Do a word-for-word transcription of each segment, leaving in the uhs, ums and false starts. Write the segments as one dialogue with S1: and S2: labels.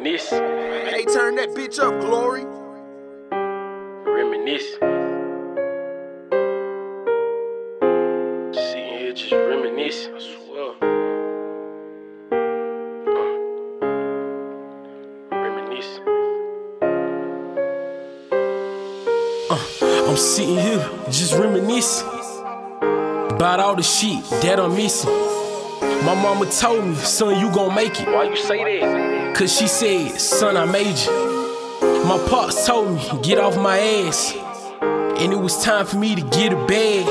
S1: Reminisce.
S2: Hey, turn that bitch up, Glory.
S1: Reminisce. Sitting here just reminisce, I swear. Uh, reminisce. Uh, I'm sitting here just reminiscing about all the shit that I'm missing. My mama told me, son, you gon' make it. Why you say that? Cause she said, son, I made you. My pops told me, get off my ass. And it was time for me to get a bag.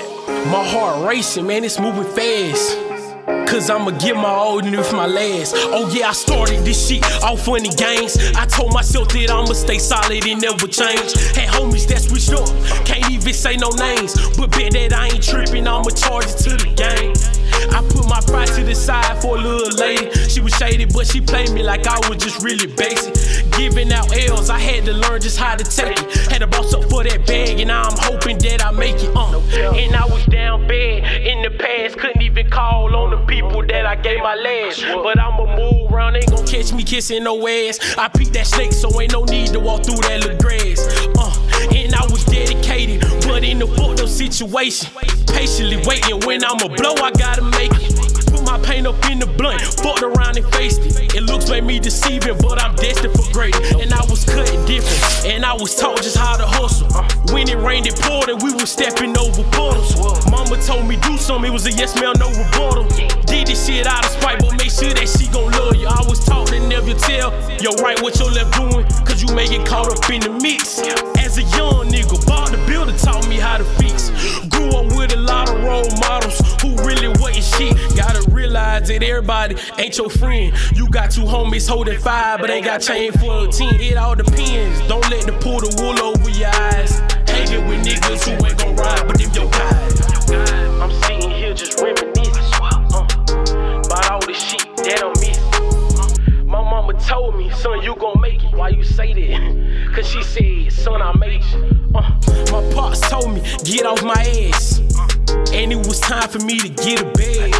S1: My heart racing, man, it's moving fast. Cause I'ma get my all in with my last. Oh yeah, I started this shit off funny games. I told myself that I'ma stay solid and never change. Had homies that switched up, can't even say no names. But bet that I ain't tripping, I'ma charge it to the game. I put my pride to the side for a little lady. She was shady, but she played me like I was just really basic. Giving out L's, I had to learn just how to take it. Had to boss up for that bag, and now I'm hoping that I make it. Uh. And I was down bad in the past, couldn't even call on the people that I gave my last. But I'ma move around, ain't gon' catch me kissing no ass. I peeped that snake, so ain't no need to walk through that little grass. Uh. And I was dedicated, but in the fucked up situation. Patiently waiting, when I'ma blow, I gotta make it. Put my paint up in the blunt, fucked around and faced it. It looks like me deceiving, but I'm destined for greatness. And I was cutting different, and I was taught just how to hustle. When it rained, it poured, and we was stepping over puddles. Mama told me do something, it was a yes man, no rebuttal. Did this shit out of spite, but make sure that she gon' love you. I was taught to never tell your right what your left doing, cause you may get caught up in the mix. As a young nigga, Bob the Builder taught me how to fix. Grew up with a lot of role models who really wasn't shit. Gotta realize that everybody ain't your friend. You got two homies holding five, but ain't got chain for a team. It all depends. Don't let them pull the wool over your eyes. Hanging with niggas who ain't gon' ride, but them your guys. I'm sitting here just reminiscing uh, about all the shit that I'm missing. Uh, my mama told me, son, you gon' make it. Why you say that? Cause she said, son, I made you. Uh, my pops told me, get off my ass. And it was time for me to get a bag.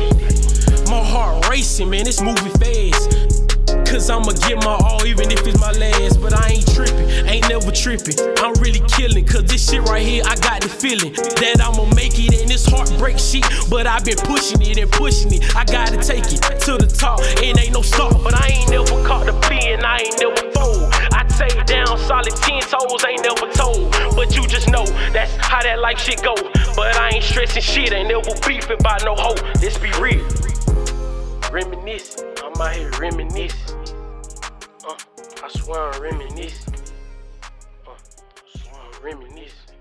S1: My heart racing, man, it's moving fast. Cause I'ma get my all, even if it's my last. But I ain't tripping, ain't never tripping. I'm really killing, cause this shit right here, I got the feeling that I'ma make it, and this heartbreak shit. But I've been pushing it and pushing it. I gotta take it to the top, and ain't no stop. But I ain't never caught the plea, and I ain't never fold. I take down solid ten toes, ain't never told. But you just know, that's how that life shit go. But I ain't stressing shit, ain't never beefing by no hoe. Let's be real. Reminiscing, I'm out here reminiscing. Uh, I swear I'm reminiscing. Uh, I swear I'm reminiscing.